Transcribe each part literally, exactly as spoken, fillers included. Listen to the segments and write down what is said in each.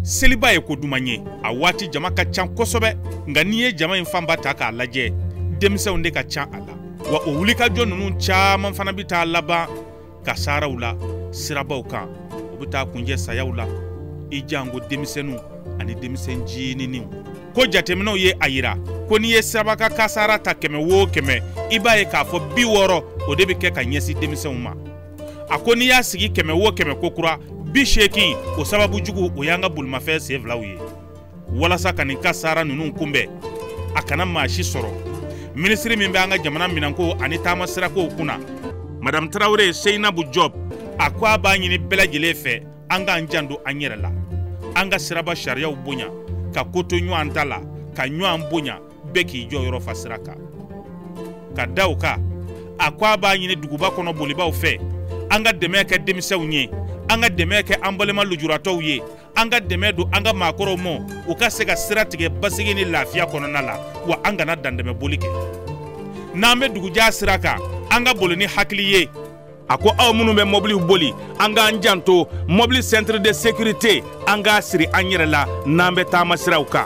seliba ye ko duman ye a waati jama ka can kosɛbɛ nka n'i ye jama in fanba ta k'a lajɛ denmisɛnw de ka can a la wa o wulikajɔ ninnu caman fana bɛ taa laban ka saaraw la sirabaw kan o bɛ taa kunjɛ sayaw la i jango denmisɛnninw ani denmisɛn jinininw ko jateminɛw ye a yira ko n'i ye siraba ka kasara ta kɛmɛ wo kɛmɛ i b'a ye k'a fɔ bi wɔɔrɔ o de bɛ kɛ ka ɲɛsin denmisɛnw ma a ko n'i y'a sigi kɛmɛ wo kɛmɛ ko kura bi seegin o sababu jugu o y'an ka bolimafɛn sen filaw ye walasa ka nin kasara ninnu kunbɛn a kana maa si sɔrɔ minisiri min bɛ an ka jamana minanko ani taama sirakow kunna madame Tarawele Seinabu Job a ko a b'a ɲini bɛɛ lajɛlen fɛ an k'an janto an yɛrɛ la an ka siraba sariyaw bonya ka ko to ɲɔgɔn ta la ka ɲɔgɔn bonya bɛɛ k'i jɔ yɔrɔ fa sira kan ka da o kan a ko a b'a ɲini duguba kɔnɔ bolibaw fɛ an ka dɛmɛ kɛ denmisɛnw ye an ka dɛmɛ kɛ an balima lujuratɔw ye an ka dɛmɛ don an ka maakɔrɔw ma u ka se ka sira tigɛ basigi ni lafiya kɔnɔna la wa an kana dandɛmɛ boli kɛ n'an bɛ duguja sira kan an ka boli ni hakili ye a ko aw minnu bɛ mɔbiliw boli an k'an janto mɔbili centre de sécurité an k'a siri an yɛrɛ la n'an bɛ taama siraw kan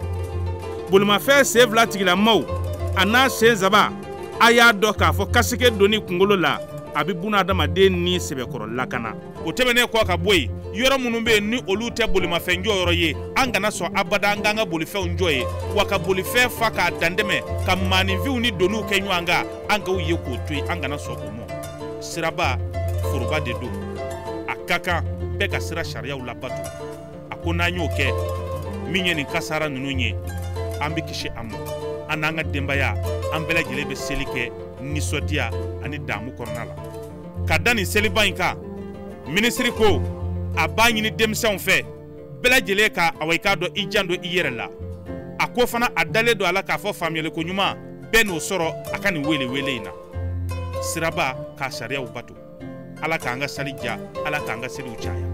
bolimafɛn sen fila tigilamaw a n'a sen saba a y'a dɔn k'a fɔ kasike donni kunkolo la a bɛ buna adamaden ni sɛbɛkɔrɔ lakana o tɛmɛnen kɔ ka bɔ yen yɔrɔ minnu bɛ yen ni olu tɛ bolimafɛn jɔ yɔrɔ ye an kana sɔn abada an k'an ka bolifɛnw jɔ ye wa ka bolifɛn fa k'a dandɛmɛ ka maaninfinw ni doniw kɛ ɲɔgɔn kan an k'u ye k'o to yen an kana sɔn o ma siraba foroba de don a ka kan bɛɛ ka sira sariyaw labato a ko n'an y'o kɛ min ye nin kasara ninnu ye an bɛ kisi a ma an n'an ka denbaya an bɛɛ lajɛlen bɛ seli kɛ nisɔndiya ani damu kɔnɔna la ka da nin seliba in kan minisiri ko a b'a ɲini denmisɛnw fɛ bɛɛ lajɛlen ka awa i k'a dɔn i jan don i yɛrɛ la a ko fana a dalen don a la k'a fɔ faamuyaliko ɲuman bɛɛ n'o sɔrɔ a ka nin wele wele in na siraba k'a sariyaw bato ala k'an ka sali ja ala k'an ka seliw caya